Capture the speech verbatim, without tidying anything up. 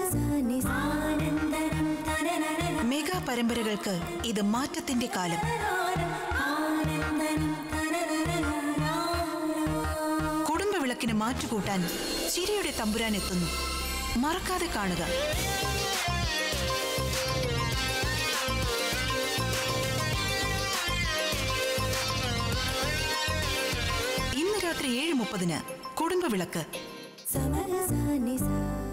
Mega പരമ്പരകൾക്ക് ഇത് മാറ്റത്തിന്റെ കാലം. കുടുംബവിളക്കിന് മാറ്റുകൂട്ടാൻ ചിരിയുടെ തമ്പുരാൻ എത്തുന്നു. മറക്കാതെ കാണുക. ഇന്ന് രാത്രി ഏഴ് മുപ്പതിന് കുടുംബവിളക്ക്.